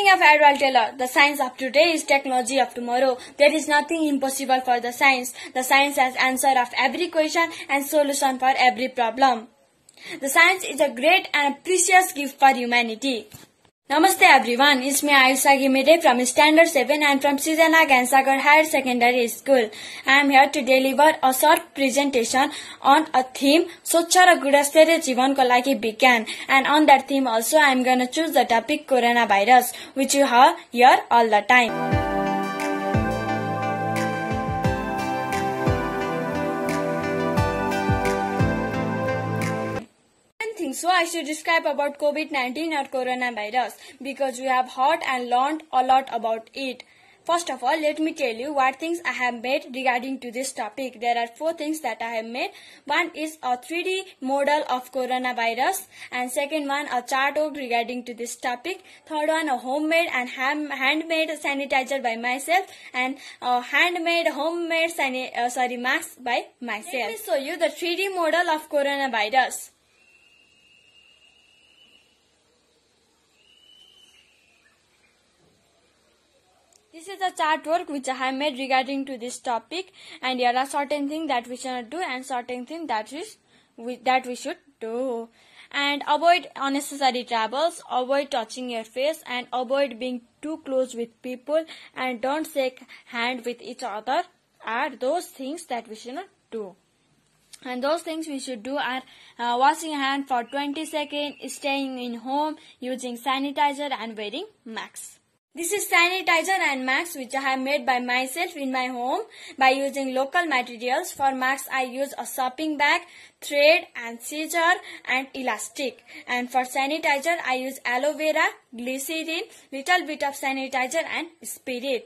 Speaking of Edward Taylor, the science of today is technology of tomorrow. There is nothing impossible for the science. The science has answer of every question and solution for every problem. The science is a great and precious gift for humanity. Namaste everyone, it's me Ayusha Gimide from Standard 7 and from Srijana Gansagar Higher Secondary School. I am here to deliver a short presentation on a theme, Swachha ra Gudastheriya Jivanko लागि Vigyan. And on that theme also I am gonna choose the topic coronavirus, which you hear all the time. So I should describe about COVID-19 or coronavirus because we have heard and learned a lot about it. First of all, let me tell you what things I have made regarding to this topic. There are 4 things that I have made. One is a 3D model of coronavirus, and second one a chart regarding to this topic. Third one a homemade and handmade sanitizer by myself, and a handmade homemade mask by myself. Let me show you the 3D model of coronavirus. This is the chart work which I have made regarding to this topic, and there are certain things that we should not do and certain things that we should do. And avoid unnecessary travels, avoid touching your face, and avoid being too close with people, and don't shake hand with each other are those things that we should not do. And those things we should do are washing hand for 20 seconds, staying in home, using sanitizer and wearing masks. This is sanitizer and masks which I have made by myself in my home by using local materials. For masks I use a shopping bag, thread and scissor and elastic. And for sanitizer I use aloe vera, glycerin, little bit of sanitizer and spirit.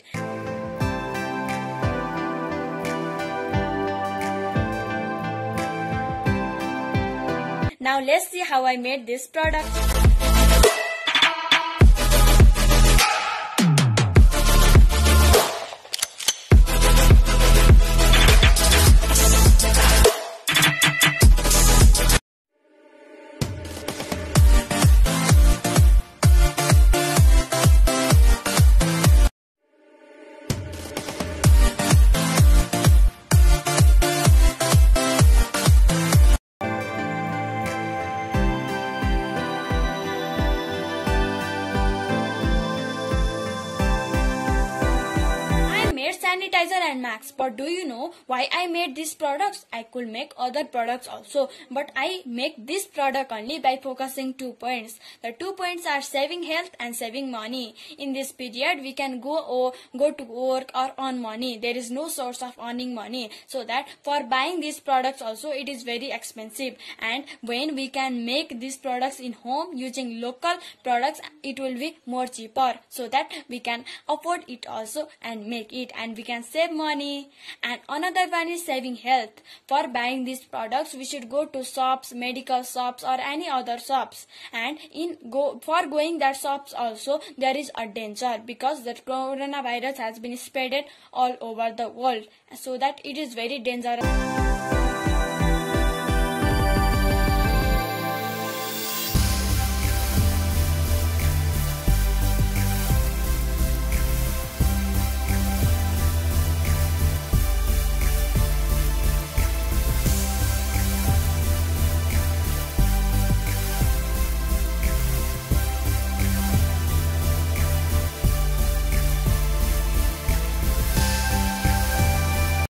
Now let's see how I made this product. Sanitizer and masks, but do you know why I made these products? I could make other products also, but I make this product only by focusing 2 points. The 2 points are saving health and saving money. In this period, we can go to work or earn money. There is no source of earning money, so that for buying these products also it is very expensive. And when we can make these products in home using local products, it will be more cheaper, so that we can afford it also and make it, and we can save money. And another one is saving health. For buying these products we should go to shops, medical shops or any other shops, and for going that shops also there is a danger because the coronavirus has been spreaded all over the world, so that it is very dangerous.